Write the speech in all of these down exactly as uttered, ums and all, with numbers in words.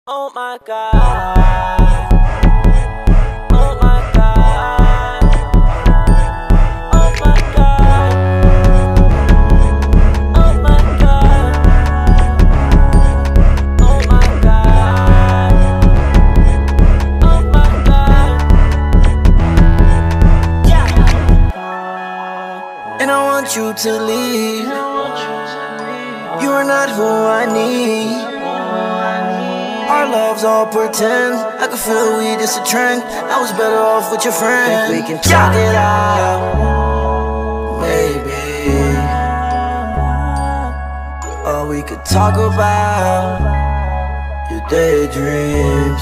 Oh my God. Oh my God. Oh my God. Oh my God. Oh my God. Oh my God. Yeah. And I want you to leave. You are not who I need. Our love's all pretend. I can feel we just a trend. I was better off with your friend. Think we can talk it out, maybe. Or we could talk about your daydreams.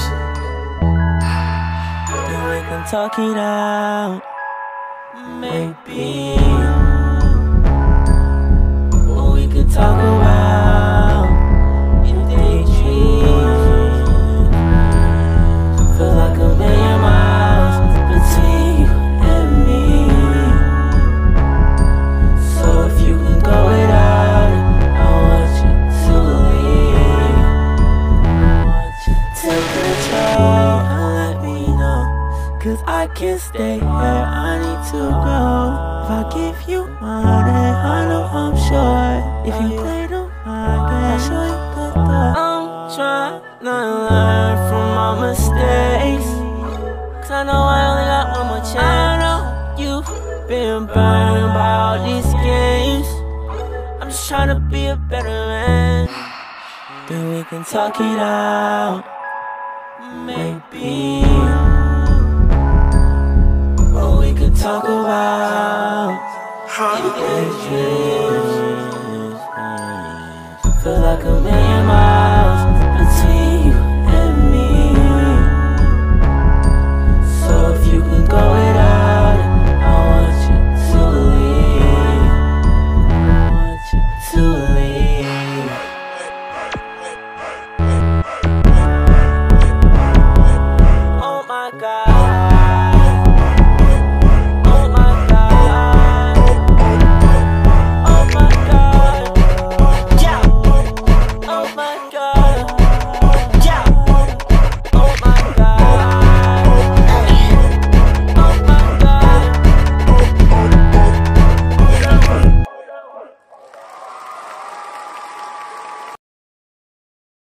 Then we can talk it out, maybe. Or we could talk about your daydreams. Feel like a million miles between you and me. So if you can go without it, I want you to leave. Take control and let me know, cause I can't stay here, I need to go. If I give you money, I know I'm sure. If you play the market, I'll show you the door. I'm trying to learn from my mistakes, cause I know I only got one more chance. I know you've been burned by all these games. I'm just trying to be a better man. Then we can talk it out, maybe. Or we could talk about your daydreams. Feel like a million miles